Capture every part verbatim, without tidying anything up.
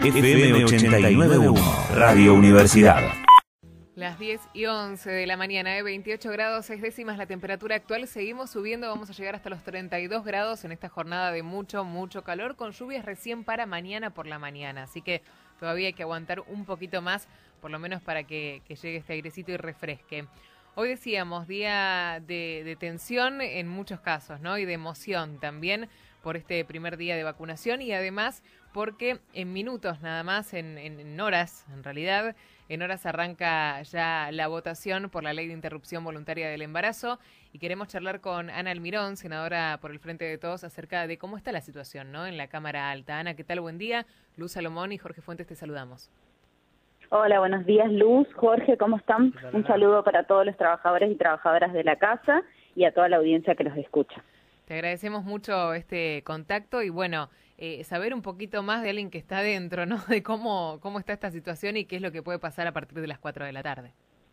F M ochenta y nueve punto uno, Radio Universidad. Las diez y once de la mañana, de veintiocho grados, seis décimas la temperatura actual. Seguimos subiendo, vamos a llegar hasta los treinta y dos grados en esta jornada de mucho, mucho calor, con lluvias recién para mañana por la mañana. Así que todavía hay que aguantar un poquito más, por lo menos para que, que llegue este airecito y refresque. Hoy decíamos, día de, de tensión en muchos casos, ¿no? Y de emoción también por este primer día de vacunación, y además porque en minutos nada más, en, en, en horas en realidad, en horas arranca ya la votación por la ley de interrupción voluntaria del embarazo, y queremos charlar con Ana Almirón, senadora por el Frente de Todos, acerca de cómo está la situación, ¿no?, en la Cámara Alta. Ana, ¿qué tal? Buen día. Luz Salomón y Jorge Fuentes, te saludamos. Hola, buenos días, Luz, Jorge, ¿cómo están? Un saludo para todos los trabajadores y trabajadoras de la casa y a toda la audiencia que nos escucha. Te agradecemos mucho este contacto y bueno, eh, saber un poquito más de alguien que está dentro, ¿no?, de cómo, cómo está esta situación y qué es lo que puede pasar a partir de las cuatro de la tarde.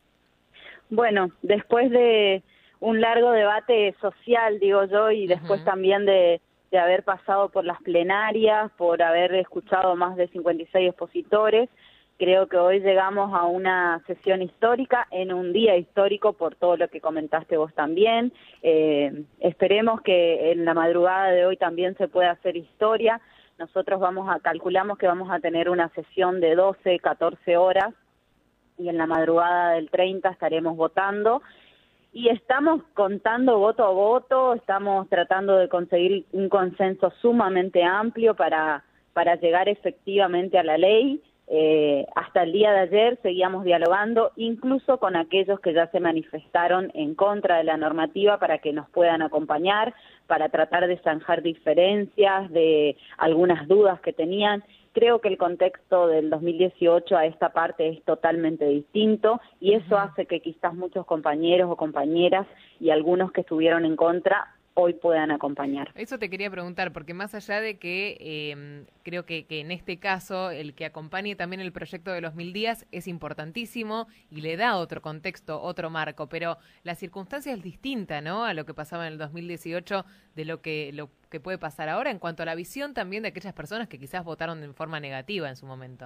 Bueno, después de un largo debate social, digo yo, y después uh-huh. también de, de haber pasado por las plenarias, por haber escuchado más de cincuenta y seis expositores, creo que hoy llegamos a una sesión histórica, en un día histórico por todo lo que comentaste vos también. Eh, esperemos que en la madrugada de hoy también se pueda hacer historia. Nosotros vamos a calculamos que vamos a tener una sesión de doce, catorce horas y en la madrugada del treinta estaremos votando. Y estamos contando voto a voto, estamos tratando de conseguir un consenso sumamente amplio para, para llegar efectivamente a la ley. Eh, hasta el día de ayer seguíamos dialogando, incluso con aquellos que ya se manifestaron en contra de la normativa, para que nos puedan acompañar, para tratar de zanjar diferencias, de algunas dudas que tenían. Creo que el contexto del dos mil dieciocho a esta parte es totalmente distinto, y eso hace que quizás muchos compañeros o compañeras y algunos que estuvieron en contra hoy puedan acompañar. Eso te quería preguntar, porque más allá de que eh, creo que, que en este caso el que acompañe también el proyecto de los mil días es importantísimo y le da otro contexto, otro marco, pero la circunstancia es distinta, ¿no?, a lo que pasaba en el dos mil dieciocho de lo que, lo que puede pasar ahora, en cuanto a la visión también de aquellas personas que quizás votaron de forma negativa en su momento.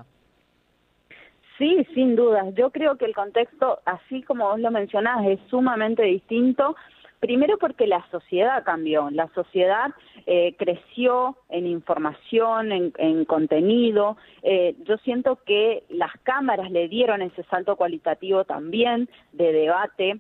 Sí, sin dudas. Yo creo que el contexto, así como vos lo mencionás, es sumamente distinto. Primero porque la sociedad cambió, la sociedad eh, creció en información, en, en contenido. Eh, yo siento que las cámaras le dieron ese salto cualitativo también de debate.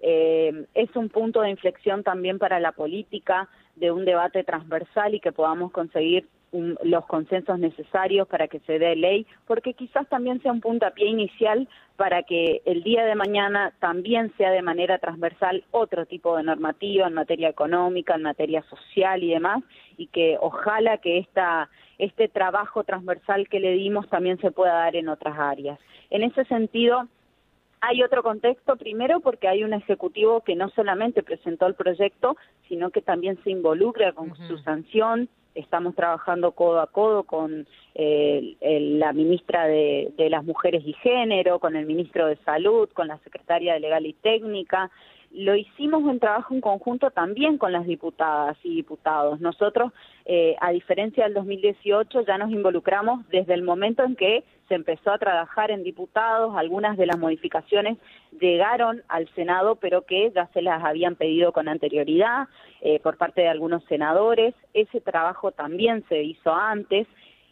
Eh, es un punto de inflexión también para la política, de un debate transversal y que podamos conseguir un, los consensos necesarios para que se dé ley, porque quizás también sea un puntapié inicial para que el día de mañana también sea de manera transversal otro tipo de normativa en materia económica, en materia social y demás, y que ojalá que esta, este trabajo transversal que le dimos también se pueda dar en otras áreas. En ese sentido, hay otro contexto, primero porque hay un ejecutivo que no solamente presentó el proyecto, sino que también se involucra con uh-huh. su sanción. Estamos trabajando codo a codo con eh, el, la ministra de, de las Mujeres y Género, con el ministro de Salud, con la secretaria de Legal y Técnica. Lo hicimos en trabajo en conjunto también con las diputadas y diputados. Nosotros, eh, a diferencia del dos mil dieciocho, ya nos involucramos desde el momento en que se empezó a trabajar en diputados. Algunas de las modificaciones llegaron al Senado, pero que ya se las habían pedido con anterioridad eh, por parte de algunos senadores. Ese trabajo también se hizo antes.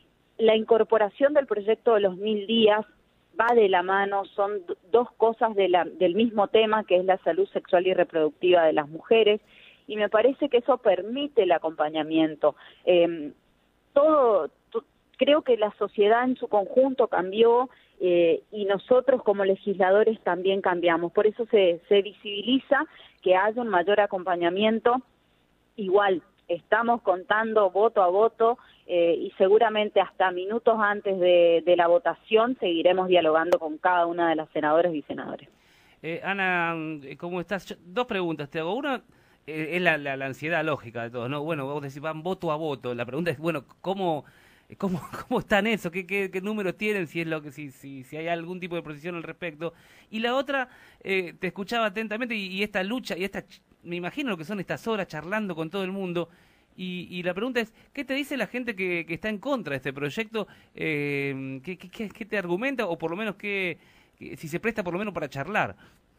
La incorporación del proyecto de los mil días va de la mano, son dos cosas de la, del mismo tema, que es la salud sexual y reproductiva de las mujeres, y me parece que eso permite el acompañamiento. Eh, todo, to, creo que la sociedad en su conjunto cambió eh, y nosotros como legisladores también cambiamos, por eso se, se visibiliza que haya un mayor acompañamiento. Igual, estamos contando voto a voto eh, y seguramente hasta minutos antes de, de la votación seguiremos dialogando con cada una de las senadoras y senadores. Eh, Ana, ¿cómo estás? Yo, dos preguntas te hago. Una eh, es la, la, la ansiedad lógica de todos, ¿no? Bueno, vos decís, van voto a voto. La pregunta es, bueno, ¿cómo, cómo, cómo están eso? ¿Qué, qué, qué números tienen? Si es lo que si, si, si hay algún tipo de precisión al respecto. Y la otra, eh, te escuchaba atentamente y, y esta lucha y esta... me imagino lo que son estas horas charlando con todo el mundo, Y, y la pregunta es, ¿qué te dice la gente que, que está en contra de este proyecto? Eh, ¿qué, qué, ¿Qué te argumenta o por lo menos qué, si se presta por lo menos para charlar?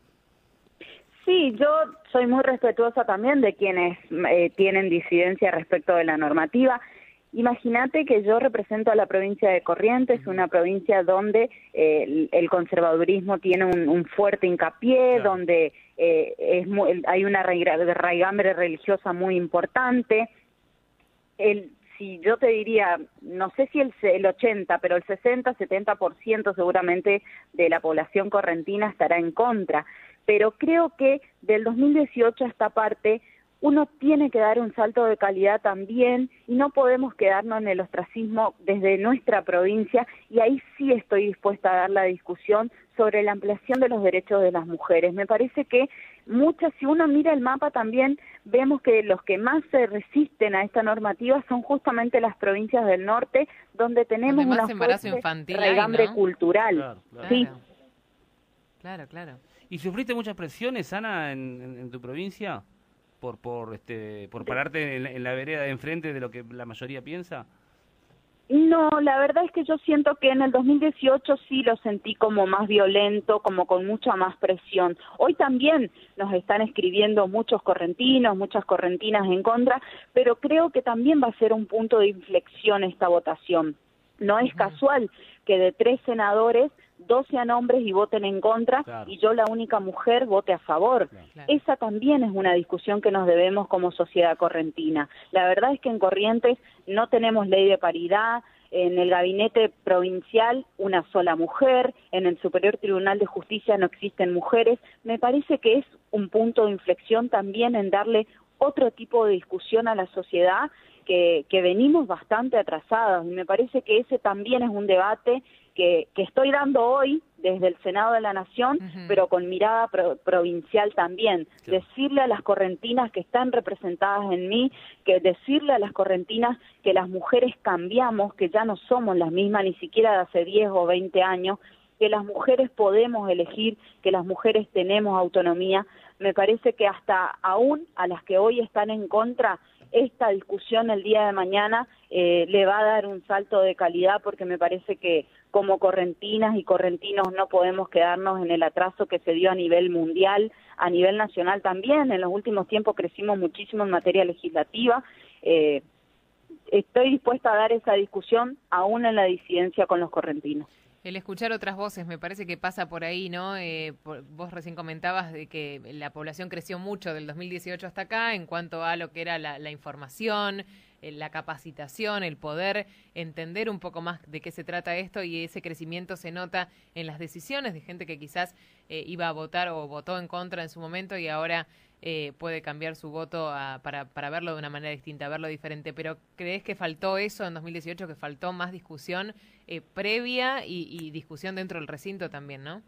Sí, yo soy muy respetuosa también de quienes eh, tienen disidencia respecto de la normativa. Imagínate que yo represento a la provincia de Corrientes, una provincia donde eh, el, el conservadurismo tiene un, un fuerte hincapié, claro. donde eh, es muy, hay una raigambre religiosa muy importante. El, si yo te diría, no sé si el, el ochenta, pero el sesenta, setenta por ciento seguramente de la población correntina estará en contra. Pero creo que del dos mil dieciocho a esta parte uno tiene que dar un salto de calidad también y no podemos quedarnos en el ostracismo desde nuestra provincia, y ahí sí estoy dispuesta a dar la discusión sobre la ampliación de los derechos de las mujeres. Me parece que muchas, si uno mira el mapa también, vemos que los que más se resisten a esta normativa son justamente las provincias del norte, donde tenemos una fuerte raigambre ¿no? cultural. Claro, claro. Sí. Claro, claro. ¿Y sufriste muchas presiones, Ana, en, en, en tu provincia? por por este por pararte en, en la vereda de enfrente de lo que la mayoría piensa? No, la verdad es que yo siento que en el dos mil dieciocho sí lo sentí como más violento, como con mucha más presión. Hoy también nos están escribiendo muchos correntinos, muchas correntinas en contra, pero creo que también va a ser un punto de inflexión esta votación. No es uh-huh. casual que de tres senadores, dos sean hombres y voten en contra, claro. y yo, la única mujer, vote a favor. Claro. Esa también es una discusión que nos debemos como sociedad correntina. La verdad es que en Corrientes no tenemos ley de paridad, en el gabinete provincial una sola mujer, en el Superior Tribunal de Justicia no existen mujeres. Me parece que es un punto de inflexión también en darle otro tipo de discusión a la sociedad, que, que venimos bastante atrasados, y me parece que ese también es un debate que, que estoy dando hoy desde el Senado de la Nación, uh-huh. pero con mirada pro, provincial también. Sí. Decirle a las correntinas que están representadas en mí, que decirle a las correntinas que las mujeres cambiamos, que ya no somos las mismas ni siquiera de hace diez o veinte años, que las mujeres podemos elegir, que las mujeres tenemos autonomía. Me parece que hasta aún a las que hoy están en contra, esta discusión el día de mañana eh, le va a dar un salto de calidad, porque me parece que como correntinas y correntinos no podemos quedarnos en el atraso que se dio a nivel mundial, a nivel nacional también. En los últimos tiempos crecimos muchísimo en materia legislativa. Eh, estoy dispuesta a dar esa discusión aún en la disidencia con los correntinos. El escuchar otras voces, me parece que pasa por ahí, ¿no? Eh, por, vos recién comentabas de que la población creció mucho del dos mil dieciocho hasta acá en cuanto a lo que era la, la información, eh, la capacitación, el poder entender un poco más de qué se trata esto, y ese crecimiento se nota en las decisiones de gente que quizás eh, iba a votar o votó en contra en su momento y ahora eh, puede cambiar su voto a, para, para verlo de una manera distinta, verlo diferente. Pero ¿crees que faltó eso en dos mil dieciocho, que faltó más discusión eh, previa y, y discusión dentro del recinto también, no?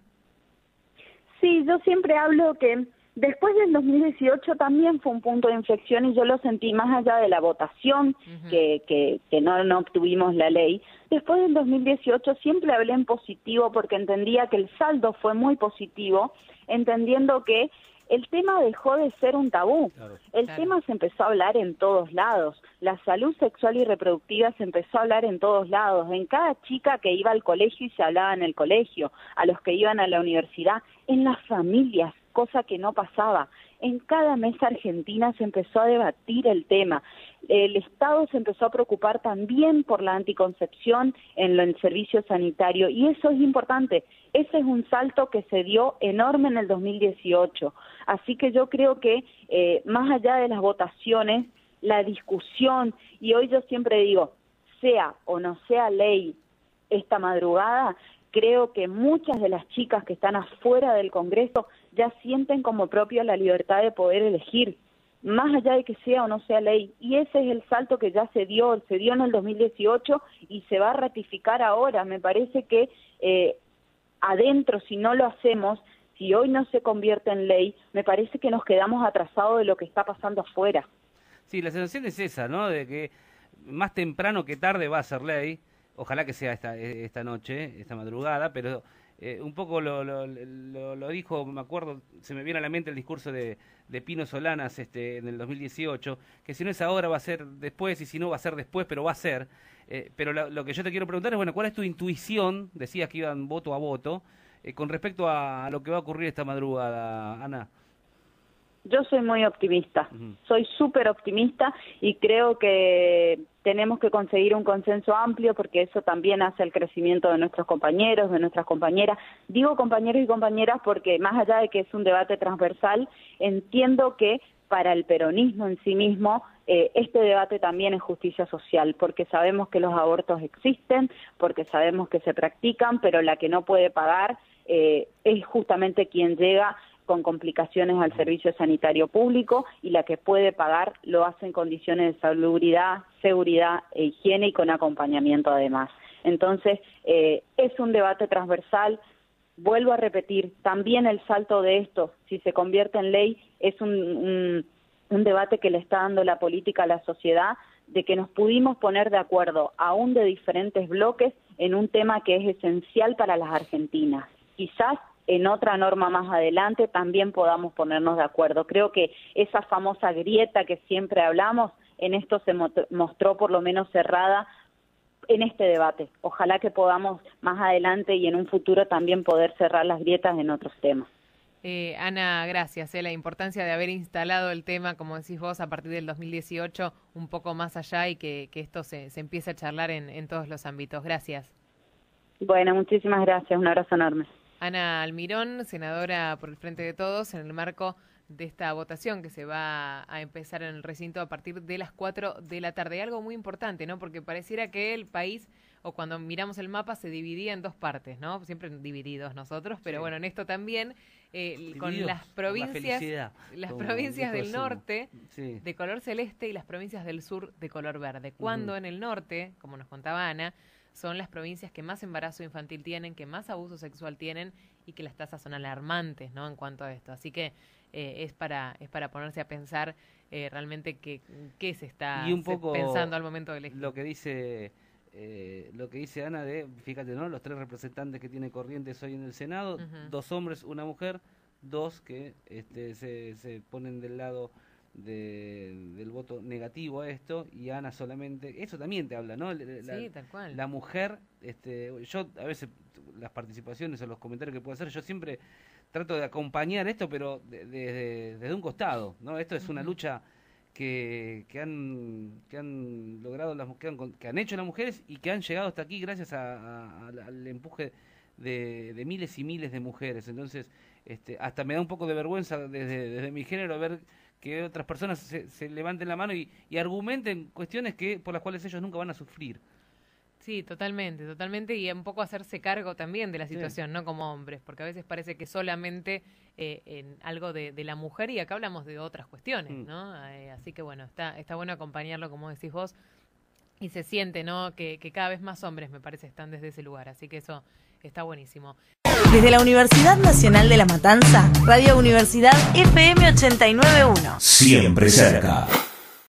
Sí, yo siempre hablo que después del dos mil dieciocho también fue un punto de inflexión, y yo lo sentí más allá de la votación, uh-huh. que, que, que no, no obtuvimos la ley. Después del dos mil dieciocho siempre hablé en positivo, porque entendía que el saldo fue muy positivo, entendiendo que el tema dejó de ser un tabú. Claro. El claro. tema se empezó a hablar en todos lados. La salud sexual y reproductiva se empezó a hablar en todos lados. En cada chica que iba al colegio y se hablaba en el colegio, a los que iban a la universidad, en las familias, cosa que no pasaba. En cada mesa argentina se empezó a debatir el tema. El Estado se empezó a preocupar también por la anticoncepción en el servicio sanitario, y eso es importante. Ese es un salto que se dio enorme en el dos mil dieciocho. Así que yo creo que eh, más allá de las votaciones, la discusión, y hoy yo siempre digo, sea o no sea ley esta madrugada, creo que muchas de las chicas que están afuera del Congreso ya sienten como propia la libertad de poder elegir, más allá de que sea o no sea ley. Y ese es el salto que ya se dio, se dio en el dos mil dieciocho y se va a ratificar ahora. Me parece que eh, adentro, si no lo hacemos, si hoy no se convierte en ley, me parece que nos quedamos atrasados de lo que está pasando afuera. Sí, la sensación es esa, ¿no? De que más temprano que tarde va a ser ley. Ojalá que sea esta esta noche, esta madrugada, pero eh, un poco lo, lo, lo, lo dijo, me acuerdo, se me viene a la mente el discurso de, de Pino Solanas este, en el dos mil dieciocho, que si no es ahora va a ser después, y si no va a ser después, pero va a ser. Eh, pero lo, lo que yo te quiero preguntar es, bueno, ¿cuál es tu intuición? Decías que iban voto a voto, eh, con respecto a, a lo que va a ocurrir esta madrugada, Ana. Yo soy muy optimista, Uh-huh. soy súper optimista y creo que tenemos que conseguir un consenso amplio porque eso también hace el crecimiento de nuestros compañeros, de nuestras compañeras. Digo compañeros y compañeras porque más allá de que es un debate transversal, entiendo que para el peronismo en sí mismo eh, este debate también es justicia social, porque sabemos que los abortos existen, porque sabemos que se practican, pero la que no puede pagar eh, es justamente quien llega con complicaciones al servicio sanitario público, y la que puede pagar lo hace en condiciones de salubridad, seguridad e higiene y con acompañamiento además. Entonces, eh, es un debate transversal. Vuelvo a repetir, también el salto de esto, si se convierte en ley, es un, un, un debate que le está dando la política a la sociedad, de que nos pudimos poner de acuerdo, aún de diferentes bloques, en un tema que es esencial para las argentinas. Quizás en otra norma más adelante también podamos ponernos de acuerdo. Creo que esa famosa grieta que siempre hablamos, en esto se mostró por lo menos cerrada en este debate. Ojalá que podamos más adelante y en un futuro también poder cerrar las grietas en otros temas. Eh, Ana, gracias. Eh, la importancia de haber instalado el tema, como decís vos, a partir del dos mil dieciocho, un poco más allá y que, que esto se, se empiece a charlar en, en todos los ámbitos. Gracias. Bueno, muchísimas gracias. Un abrazo enorme. Ana Almirón, senadora por el Frente de Todos, en el marco de esta votación que se va a empezar en el recinto a partir de las cuatro de la tarde. Algo muy importante, ¿no? Porque pareciera que el país, o cuando miramos el mapa, se dividía en dos partes, ¿no? Siempre divididos nosotros, pero sí. Bueno, en esto también, eh, con las provincias, la las provincias del norte sí. de color celeste y las provincias del sur de color verde. Cuando uh-huh. en el norte, como nos contaba Ana, son las provincias que más embarazo infantil tienen, que más abuso sexual tienen y que las tasas son alarmantes, ¿no? En cuanto a esto. Así que eh, es para es para ponerse a pensar eh, realmente qué, qué se está y un poco pensando al momento de elegir. Lo que dice eh, lo que dice Ana de, fíjate, ¿no? Los tres representantes que tiene Corrientes hoy en el Senado, uh-huh. dos hombres, una mujer, dos que este, se, se ponen del lado De, del voto negativo a esto, y Ana solamente, eso también te habla, ¿no? La, sí, tal cual. La mujer, este, yo a veces las participaciones o los comentarios que puedo hacer, yo siempre trato de acompañar esto, pero desde de, de, de un costado, ¿no? Esto es una lucha que, que han que han logrado las que han, que han hecho las mujeres y que han llegado hasta aquí gracias a, a, a, al empuje de, de miles y miles de mujeres. Entonces, este, hasta me da un poco de vergüenza desde, desde mi género ver que otras personas se, se levanten la mano y, y argumenten cuestiones que por las cuales ellos nunca van a sufrir. Sí, totalmente, totalmente, y un poco hacerse cargo también de la situación, sí. ¿no? Como hombres, porque a veces parece que solamente eh, en algo de, de la mujer, y acá hablamos de otras cuestiones, mm. ¿no? Eh, así que bueno, está está bueno acompañarlo, como decís vos, y se siente, ¿no? Que, que cada vez más hombres, me parece, están desde ese lugar, así que eso está buenísimo. Desde la Universidad Nacional de La Matanza, Radio Universidad F M ochenta y nueve punto uno. Siempre cerca.